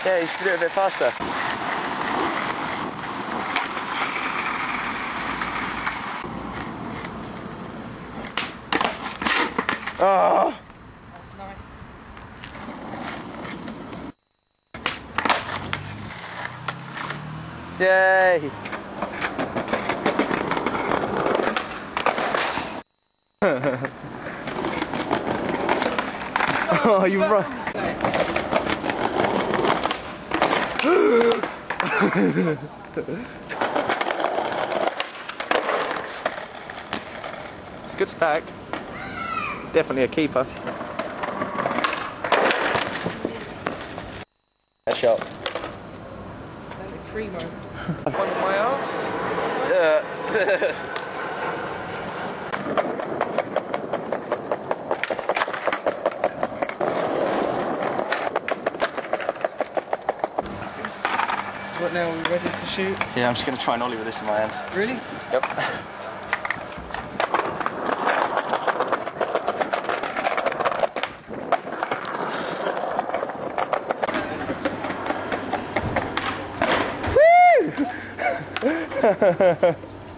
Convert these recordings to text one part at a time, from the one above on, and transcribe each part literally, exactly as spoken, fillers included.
Yeah, you should do it a bit faster. Oh! That's nice. Yay! Oh, you run! It's a good stack. Definitely a keeper. That shot. Primo. On my arse? Yeah. So what now, are we ready to shoot? Yeah, I'm just going to try and ollie with this in my hands. Really? Yep. Woo!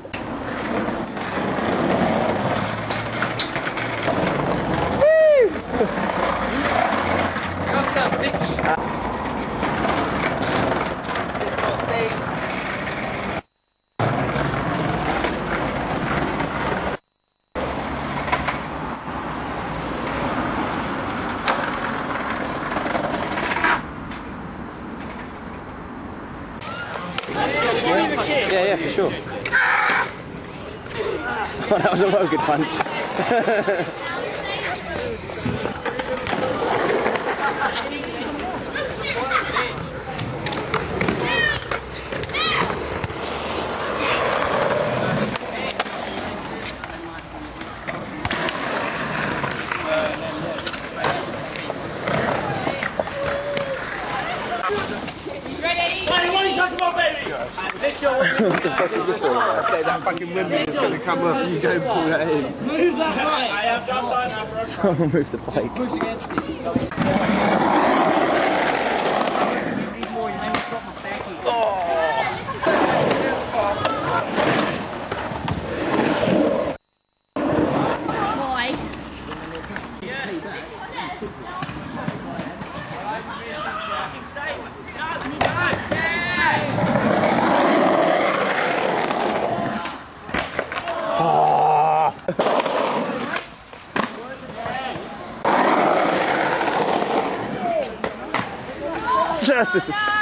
What's up, bitch? Yeah, yeah, for sure. Oh, that was a well good punch. What the fuck is this all about? Say that fucking windmill is going to come up and you don't pull that in. Move that bike! I have that's fine. Someone move the bike. Push against it. Oh.